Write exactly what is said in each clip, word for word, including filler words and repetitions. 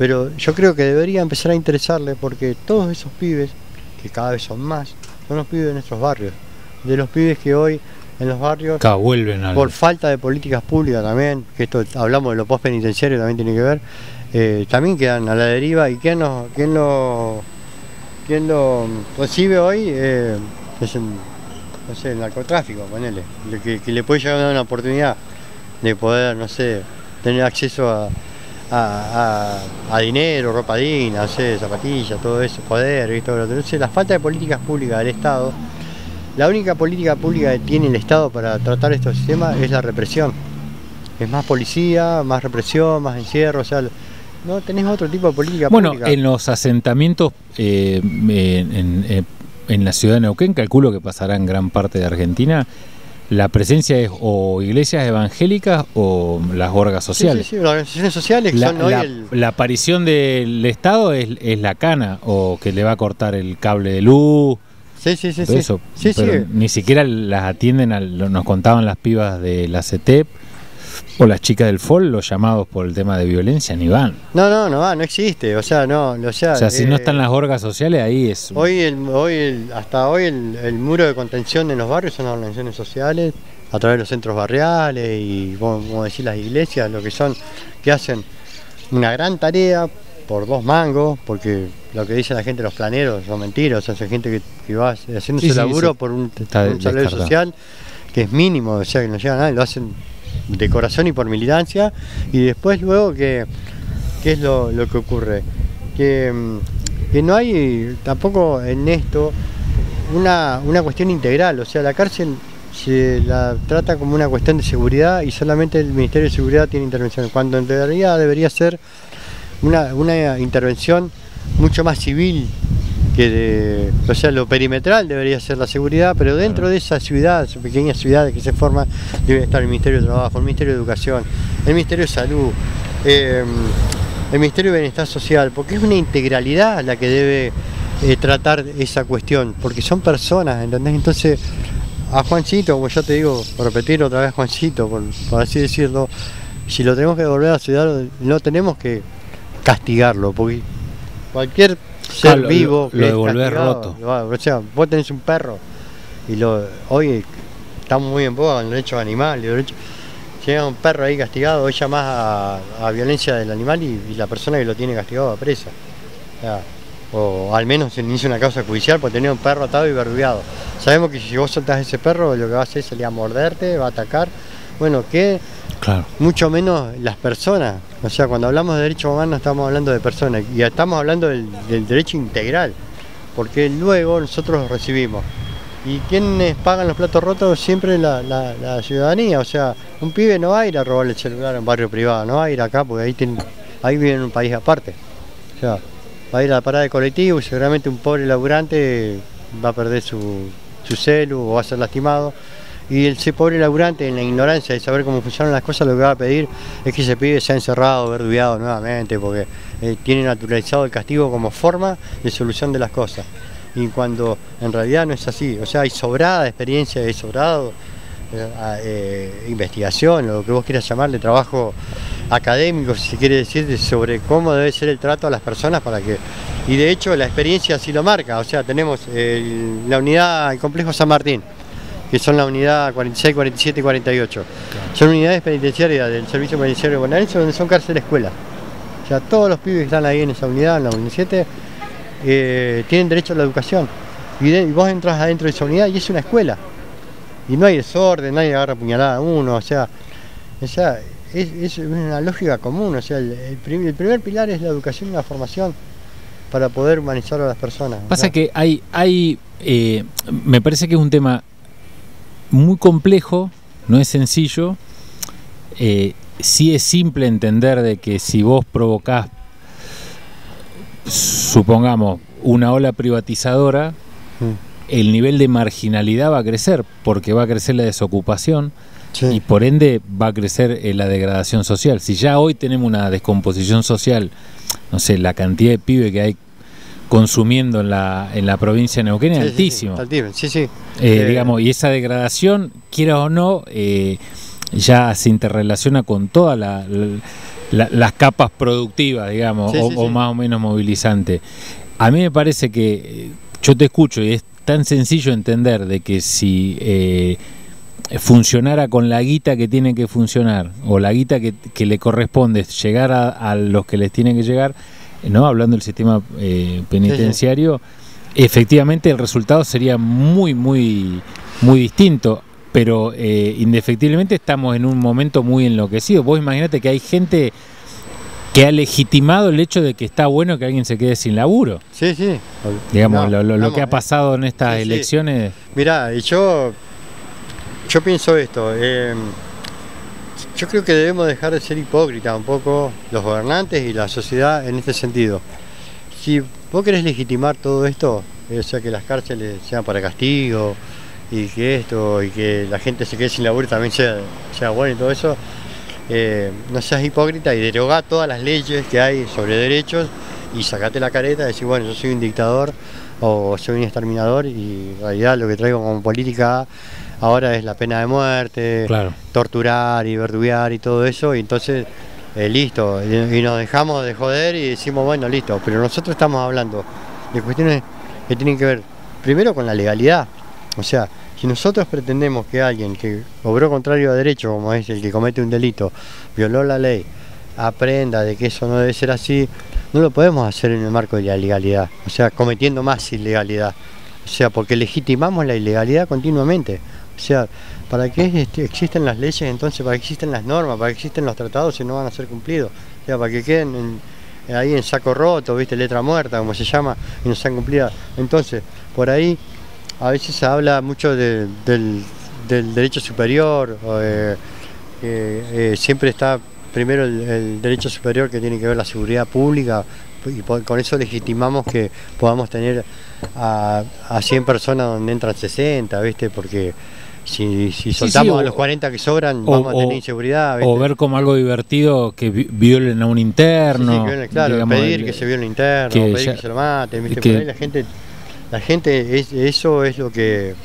pero yo creo que debería empezar a interesarle, porque todos esos pibes, que cada vez son más, son los pibes de nuestros barrios, de los pibes que hoy en los barrios, Acá vuelven a... por falta de políticas públicas también, que esto hablamos de lo postpenitenciario, también tiene que ver, eh, también quedan a la deriva. ¿Y quién lo, quién lo, quién lo recibe hoy? Eh, es el, no sé, el narcotráfico, ponele, que, que le puede llegar a dar una oportunidad de poder, no sé, tener acceso a, a, a, a dinero, ropa digna, no sé, zapatillas, todo eso, poder y todo lo otro. Entonces, la falta de políticas públicas del Estado, la única política pública que tiene el Estado para tratar estos sistemas es la represión. Es más policía, más represión, más encierro, o sea, no tenés otro tipo de política bueno, pública. Bueno, en los asentamientos eh, en, en, en, en la ciudad de Neuquén, calculo que pasará en gran parte de Argentina, la presencia es o iglesias evangélicas o las orgas sociales. Sí, sí, sí, las organizaciones sociales que la, son hoy la, el... la aparición del Estado es, es la cana, o que le va a cortar el cable de luz. Sí, sí, sí. Sí. Eso, sí, pero sí. Ni siquiera las atienden, a, nos contaban las pibas de la C E T E P o las chicas del F O L, los llamados por el tema de violencia, ni van. No, no, no va, no existe, o sea, no, o sea, o sea si eh, no están las orgas sociales, ahí es... Hoy, el, hoy el, hasta hoy el, el muro de contención en los barrios son las organizaciones sociales, a través de los centros barriales y, como decir, las iglesias, lo que son, que hacen una gran tarea por dos mangos, porque lo que dice la gente, los planeros, son mentiras, o sea, hay gente que, que va haciendo sí, ese sí, laburo sí. por un, Está un salario social que es mínimo, o sea, que no llega a nada, y lo hacen de corazón y por militancia. Y después luego que qué es lo, lo que ocurre, que, que no hay tampoco en esto una, una cuestión integral, o sea, la cárcel se la trata como una cuestión de seguridad y solamente el Ministerio de Seguridad tiene intervención, cuando en realidad debería ser una, una intervención mucho más civil, que de, o sea, lo perimetral debería ser la seguridad, pero dentro de esa ciudad, esa pequeña ciudad que se forma, debe estar el Ministerio de Trabajo, el Ministerio de Educación, el Ministerio de Salud, eh, el Ministerio de Bienestar Social, porque es una integralidad la que debe eh, tratar esa cuestión, porque son personas, ¿entendés? Entonces, a Juancito, como yo te digo, por repetir otra vez Juancito, por, por así decirlo, si lo tenemos que devolver a la ciudad, no tenemos que castigarlo, porque cualquier ser ah, lo, vivo lo, lo de volver roto. Lo, o sea, vos tenés un perro y lo hoy estamos muy en boga con los derechos animales, los derechos, llega un perro ahí castigado, hoy llamás a, a violencia del animal y, y la persona que lo tiene castigado va presa. O sea, o al menos se inicia una causa judicial por tener un perro atado y verdugueado. Sabemos que si vos soltás ese perro, lo que va a hacer es salir a morderte, va a atacar. Bueno, que claro. Mucho menos las personas. O sea, cuando hablamos de derechos humanos estamos hablando de personas y estamos hablando del, del derecho integral, porque luego nosotros los recibimos. ¿Y quiénes pagan los platos rotos? Siempre la, la, la ciudadanía. O sea, un pibe no va a ir a robarle el celular en un barrio privado, no va a ir acá porque ahí, tiene, ahí vive en un país aparte. O sea, va a ir a la parada de colectivo y seguramente un pobre laburante va a perder su, su celu o va a ser lastimado. Y ese pobre laburante, en la ignorancia de saber cómo funcionan las cosas, lo que va a pedir es que ese pibe sea encerrado, verdugueado nuevamente, porque eh, tiene naturalizado el castigo como forma de solución de las cosas. Y cuando en realidad no es así, o sea, hay sobrada experiencia, hay sobrado eh, eh, investigación, lo que vos quieras llamarle, trabajo académico, si se quiere decir, sobre cómo debe ser el trato a las personas para que... Y de hecho la experiencia así lo marca, o sea, tenemos el, la unidad, el complejo San Martín, que son la unidad cuarenta y seis, cuarenta y siete y cuarenta y ocho. Claro. Son unidades penitenciarias del Servicio Penitenciario Bonaerense, donde son cárcel escuela. O sea, todos los pibes que están ahí en esa unidad, en la unidad siete, eh, tienen derecho a la educación. Y, de, y vos entras adentro de esa unidad y es una escuela. Y no hay desorden, nadie agarra puñalada a uno, o sea, o sea es, es una lógica común. O sea, el, el, prim, el primer pilar es la educación y la formación para poder humanizar a las personas. Pasa ¿no? que hay, hay eh, me parece que es un tema muy complejo, no es sencillo, eh, sí es simple entender de que si vos provocás, supongamos, una ola privatizadora, mm. el nivel de marginalidad va a crecer, porque va a crecer la desocupación, sí. y por ende va a crecer eh, la degradación social. Si ya hoy tenemos una descomposición social, no sé, la cantidad de pibes que hay consumiendo en la, en la provincia de Neuquén es sí, altísimo. Sí, sí, sí, sí. Eh, eh, digamos, y esa degradación, quiera o no, eh, ya se interrelaciona con toda la, la, la, las capas productivas, digamos, sí, o, sí, o sí. más o menos movilizante. A mí me parece que yo te escucho y es tan sencillo entender de que si eh, funcionara con la guita que tiene que funcionar o la guita que, que le corresponde llegar a, a los que les tiene que llegar, no hablando del sistema eh, penitenciario, sí, sí. efectivamente el resultado sería muy muy muy distinto, pero eh, indefectiblemente estamos en un momento muy enloquecido. Vos imaginate que hay gente que ha legitimado el hecho de que está bueno que alguien se quede sin laburo. Sí, sí. Digamos, no, lo, lo, vamos, lo que ha pasado en estas sí, elecciones. Sí. Mirá, y yo, yo pienso esto, eh, yo creo que debemos dejar de ser hipócritas un poco los gobernantes y la sociedad en este sentido. Si vos querés legitimar todo esto, eh, o sea, que las cárceles sean para castigo y que esto, y que la gente se quede sin laburo también sea, sea bueno y todo eso, Eh, no seas hipócrita y derogá todas las leyes que hay sobre derechos y sacate la careta y decir, bueno, yo soy un dictador o soy un exterminador y en realidad lo que traigo como política ahora es la pena de muerte, claro, torturar y verduguear y todo eso, y entonces eh, listo, y, y nos dejamos de joder y decimos, bueno, listo, pero nosotros estamos hablando de cuestiones que tienen que ver primero con la legalidad, o sea, si nosotros pretendemos que alguien que obró contrario a derecho, como es el que comete un delito, violó la ley, aprenda de que eso no debe ser así, no lo podemos hacer en el marco de la ilegalidad, o sea, cometiendo más ilegalidad, o sea, porque legitimamos la ilegalidad continuamente, o sea, ¿para qué existen las leyes entonces? ¿Para qué existen las normas? ¿Para qué existen los tratados si no van a ser cumplidos? O sea, para que queden en, ahí en saco roto, ¿viste? Letra muerta, como se llama, y no sean cumplidas. Entonces, por ahí a veces se habla mucho de, del, del derecho superior, eh, eh, eh, siempre está primero el, el derecho superior que tiene que ver la seguridad pública y por, con eso legitimamos que podamos tener a, a cien personas donde entran sesenta, ¿viste? Porque si, si soltamos sí, sí, o, a los cuarenta que sobran, o, vamos a tener inseguridad, ¿viste? O ver como algo divertido que violen a un interno. Sí, sí, violen, claro, digamos, pedir el, que se viole un interno, que pedir ya, que se lo maten, ¿viste? Que, por ahí la gente... La gente, es, eso es lo que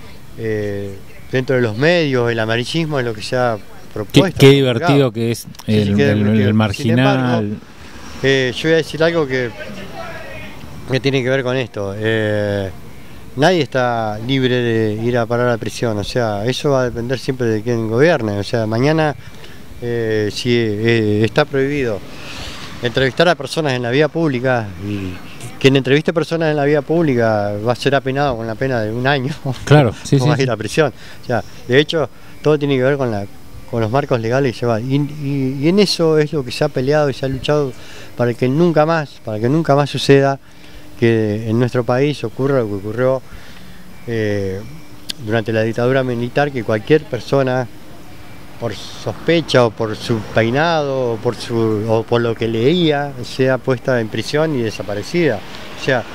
eh, dentro de los medios, el amarillismo es lo que se ha propuesto. Qué, qué divertido que es el, sí, sí, el, el, el marginal. Embargo, eh, yo voy a decir algo que, que tiene que ver con esto. Eh, nadie está libre de ir a parar a la prisión, o sea, eso va a depender siempre de quién gobierne. O sea, mañana eh, si eh, está prohibido entrevistar a personas en la vía pública y quien entreviste personas en la vía pública va a ser apenado con la pena de un año. Claro, sí, sí. Va a ir a prisión. O sea, de hecho, todo tiene que ver con, la, con los marcos legales y se va. Y, y, y en eso es lo que se ha peleado y se ha luchado para que nunca más, para que nunca más suceda que en nuestro país ocurra lo que ocurrió eh, durante la dictadura militar, que cualquier persona, por sospecha o por su peinado o por, su, o por lo que leía, sea puesta en prisión y desaparecida. O sea,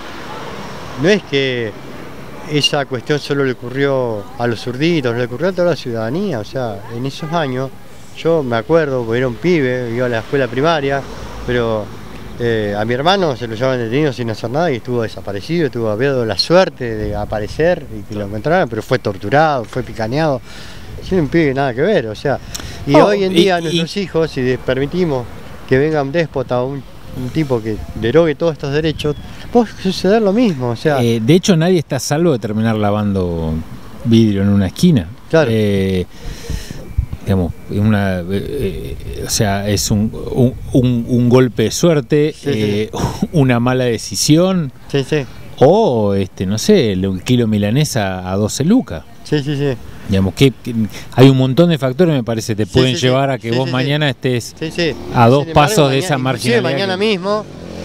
no es que esa cuestión solo le ocurrió a los zurditos, le ocurrió a toda la ciudadanía. O sea, en esos años, yo me acuerdo, porque era un pibe, iba a la escuela primaria, pero eh, a mi hermano se lo llevaban detenido sin hacer nada y estuvo desaparecido, estuvo habiendo la suerte de aparecer y que lo encontraran, pero fue torturado, fue picaneado. Tiene un pibe nada que ver, o sea, y oh, hoy en día y, nuestros y... hijos, si les permitimos que venga un déspota o un, un tipo que derogue todos estos derechos, puede suceder lo mismo, o sea... Eh, de hecho, nadie está a salvo de terminar lavando vidrio en una esquina. Claro. Eh, digamos, una, eh, o sea, es un, un, un, un golpe de suerte, sí, eh, sí. una mala decisión, sí, sí. o, este, no sé, el kilo milanesa a doce lucas. Sí, sí, sí. Digamos que, que hay un montón de factores, me parece, te pueden sí, sí, llevar a que sí, vos sí, mañana sí. estés sí, sí. a dos Sin pasos embargo, de mañana, esa marginalidad. Mañana que... mismo,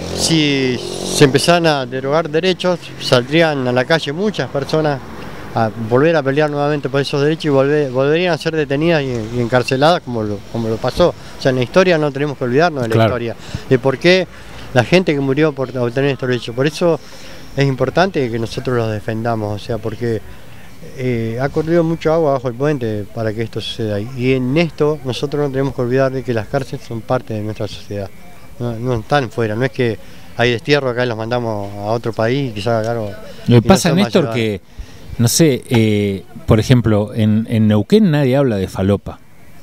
si se empezaran a derogar derechos, saldrían a la calle muchas personas a volver a pelear nuevamente por esos derechos y volver, volverían a ser detenidas y, y encarceladas como lo, como lo pasó. O sea, en la historia no tenemos que olvidarnos de la claro. historia, de por qué la gente que murió por obtener estos derechos. Por eso es importante que nosotros los defendamos, o sea, porque eh, ha corrido mucho agua bajo el puente para que esto suceda. Y en esto nosotros no tenemos que olvidar de que las cárceles son parte de nuestra sociedad, no, no están fuera, no es que hay destierro acá y los mandamos a otro país y que se haga cargo. Lo que pasa, Néstor, que no sé, eh, por ejemplo, en, en Neuquén nadie habla de falopa.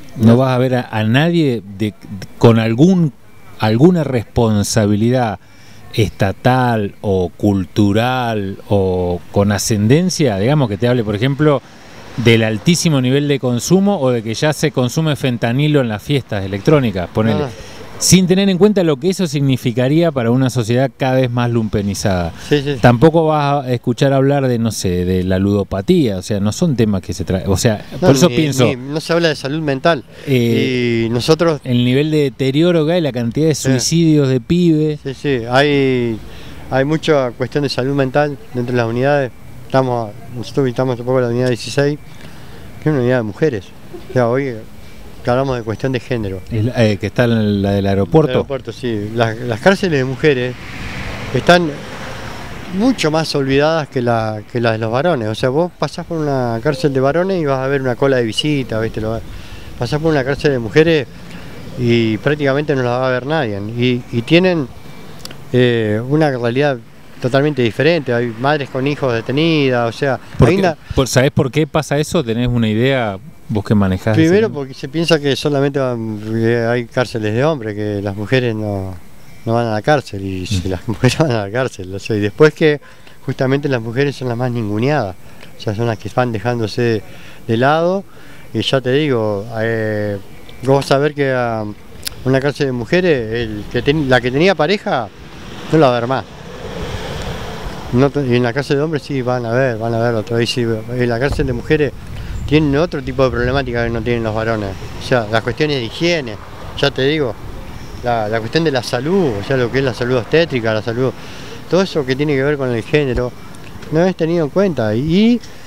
no, no vas a ver a, a nadie de, con algún alguna responsabilidad estatal o cultural o con ascendencia, digamos, que te hable, por ejemplo, del altísimo nivel de consumo o de que ya se consume fentanilo en las fiestas electrónicas, ponele. Ah. Sin tener en cuenta lo que eso significaría para una sociedad cada vez más lumpenizada. Sí, sí. Tampoco vas a escuchar hablar de, no sé, de la ludopatía, o sea, no son temas que se traen, o sea, no, por eso ni, pienso... Ni, no se habla de salud mental, eh, y nosotros... El nivel de deterioro que hay, la cantidad de suicidios sí. de pibes... Sí, sí, hay, hay mucha cuestión de salud mental dentro de las unidades. Estamos, nosotros visitamos un poco la unidad dieciséis, que es una unidad de mujeres. O sea, hoy... que hablamos de cuestión de género. El, eh, que está en la del aeropuerto. El aeropuerto, sí. Las, las cárceles de mujeres están mucho más olvidadas que la que las de los varones. O sea, vos pasás por una cárcel de varones y vas a ver una cola de visita, ¿viste? Lo, pasás por una cárcel de mujeres y prácticamente no las va a ver nadie. Y, y tienen eh, una realidad totalmente diferente. Hay madres con hijos detenidas, o sea... ¿Por hay qué, una... por, ¿Sabés por qué pasa eso? ¿Tenés una idea...? ¿Vos qué manejás? Primero porque se piensa que solamente hay cárceles de hombres, que las mujeres no, no van a la cárcel, y si las mujeres van a la cárcel, o sea, y después que justamente las mujeres son las más ninguneadas, o sea, son las que van dejándose de lado, y ya te digo, eh, vos vas a ver que a una cárcel de mujeres, el que ten, la que tenía pareja, no la va a ver más. No, y en la cárcel de hombres sí van a ver, van a ver otra vez, sí, en la cárcel de mujeres tienen otro tipo de problemática que no tienen los varones. O sea, las cuestiones de higiene, ya te digo, la, la cuestión de la salud, o sea, lo que es la salud obstétrica, la salud, todo eso que tiene que ver con el género, no es tenido en cuenta. Y